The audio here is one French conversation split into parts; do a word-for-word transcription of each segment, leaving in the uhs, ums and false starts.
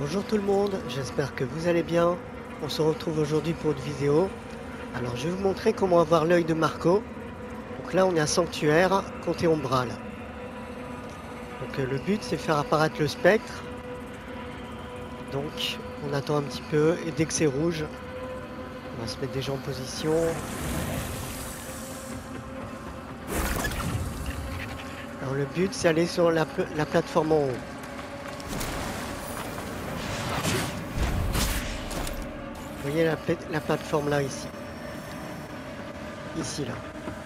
Bonjour tout le monde, j'espère que vous allez bien. On se retrouve aujourd'hui pour une vidéo. Alors je vais vous montrer comment avoir l'œil de Marco. Donc là on est à Sanctuaire, comté Umbral. Donc euh, le but c'est faire apparaître le spectre. Donc on attend un petit peu et dès que c'est rouge, on va se mettre déjà en position. Alors le but c'est aller sur la, la plateforme en haut. Vous voyez la, la plateforme là ici. Ici là.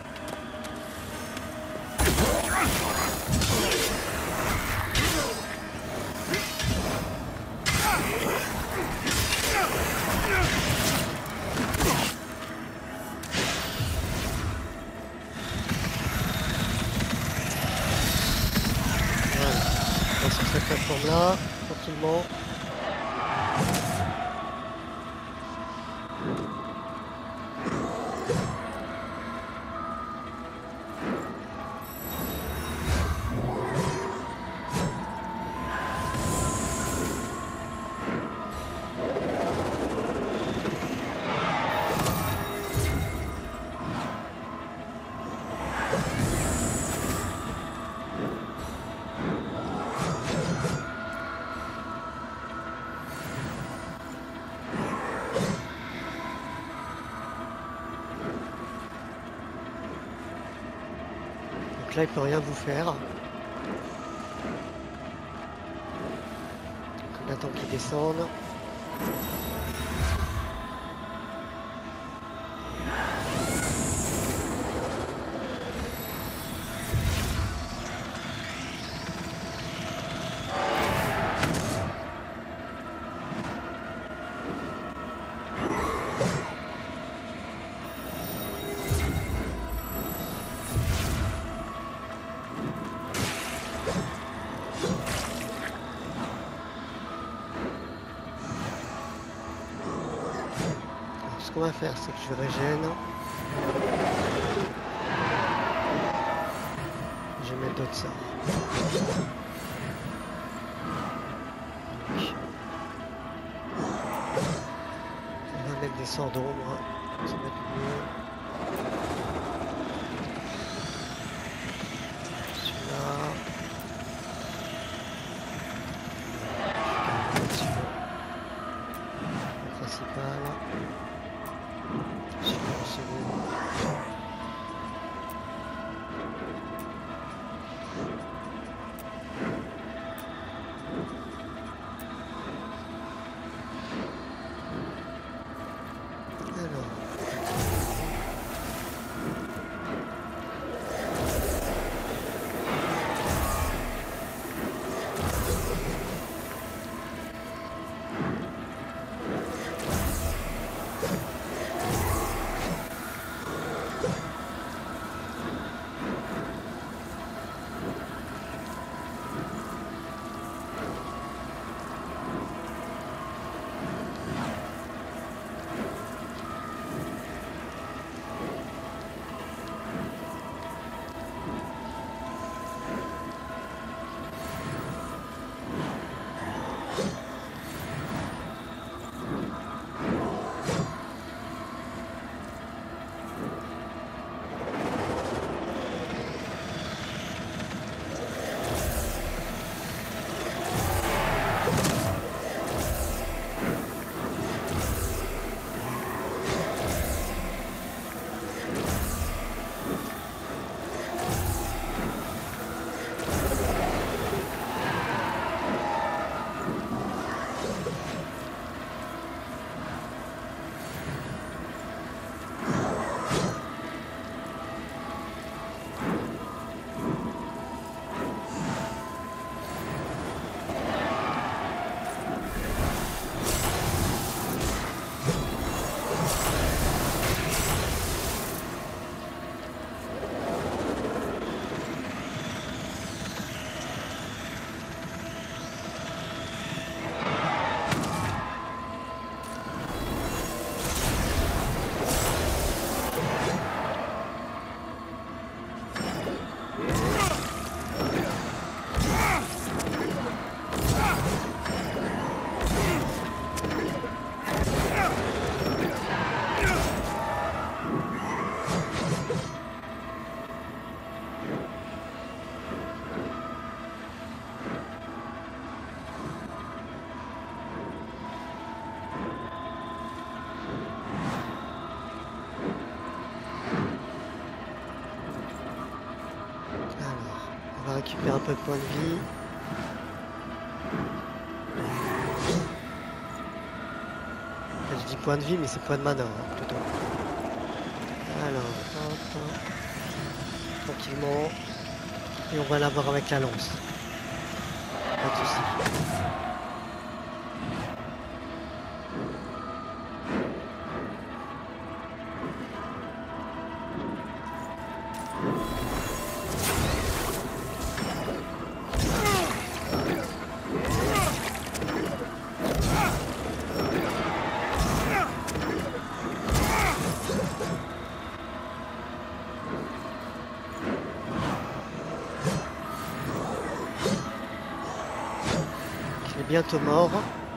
Sur cette plateforme là, tranquillement. Là, il peut rien vous faire. Donc, on attend qu'il descende. Ce qu'on va faire, c'est que je régène. Je vais mettre d'autres sorts. On va mettre des sorts d'ombre. Ça va être mieux. Celui-là. Le principal. Celui-là en second. un peu de points de vie. Enfin, je dis point de vie, mais c'est point de mana hein, plutôt. Alors, hop, hop. Tranquillement. Et on va l'avoir avec la lance. Pas de soucis. Il est bientôt mort.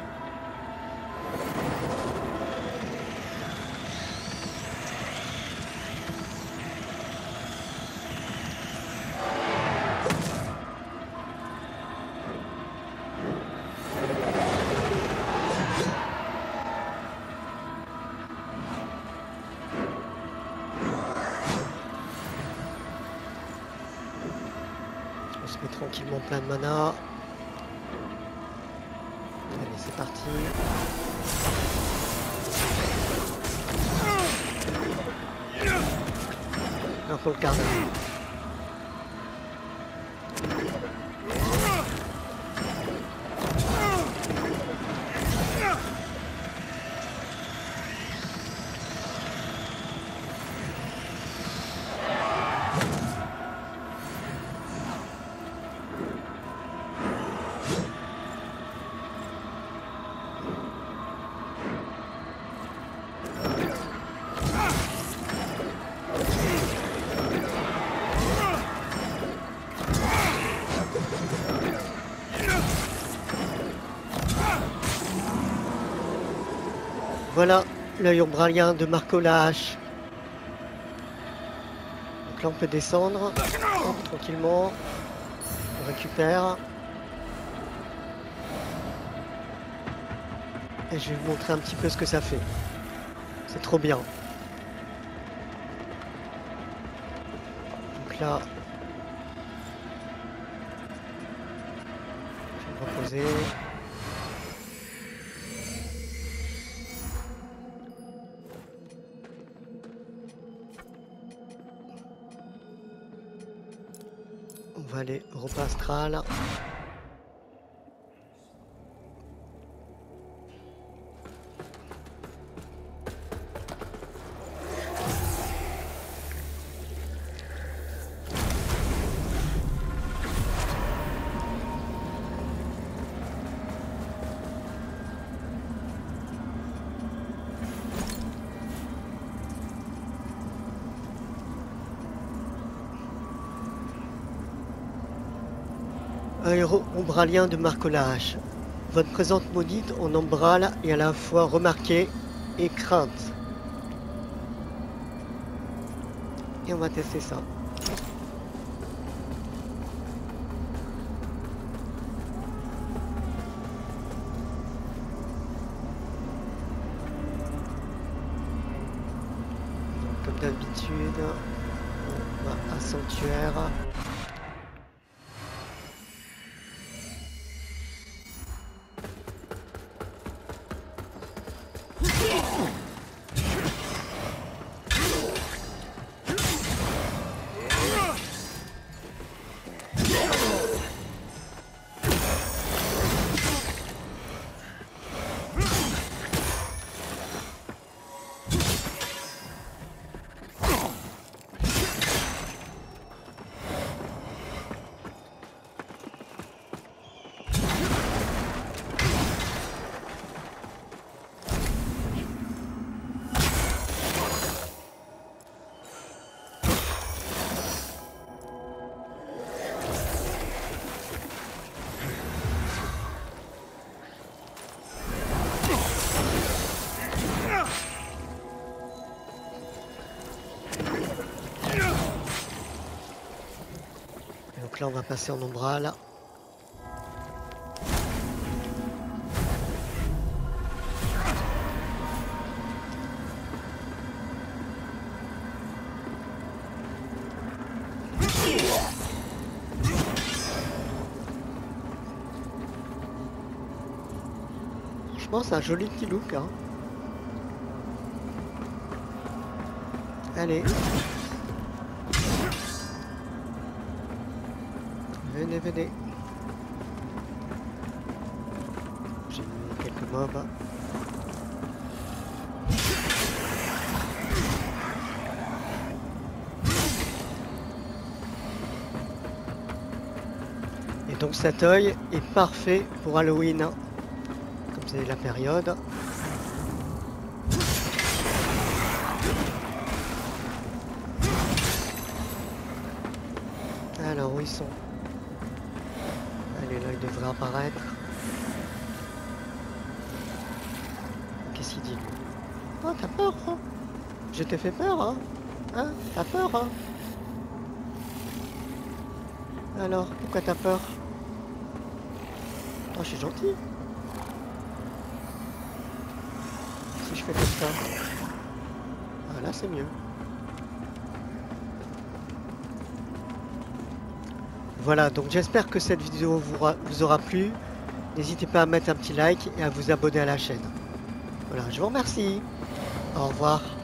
On se met tranquillement plein de mana. Allez, c'est parti. Un peu le carnage. Voilà l'œil ombralien de Marco la hache. Donc là on peut descendre. Hop, tranquillement. On récupère. Et je vais vous montrer un petit peu ce que ça fait. C'est trop bien. Donc là, je vais me reposer. On va aller au repas astral. Un héros ombralien de Marco la hache. Votre présence maudite en ombrale est à la fois remarquée et crainte. Et on va tester ça. Donc, comme d'habitude, on va à sanctuaire. Donc là on va passer en ombrale. Franchement, c'est un joli petit look, hein. Allez. Venez, venez. J'ai mis quelques mobs. Et donc cet œil est parfait pour Halloween, hein, comme c'est la période. Alors où ils sont? Allez, là il devrait apparaître. Qu'est-ce qu'il dit lui? Oh, t'as peur, hein? Je t'ai fait peur, hein? Hein? T'as peur, hein? Alors, pourquoi t'as peur? Oh, je suis gentil. Si je fais comme ça. Ah, là, c'est mieux. Voilà, donc j'espère que cette vidéo vous, vous aura plu. N'hésitez pas à mettre un petit like et à vous abonner à la chaîne. Voilà, je vous remercie. Au revoir.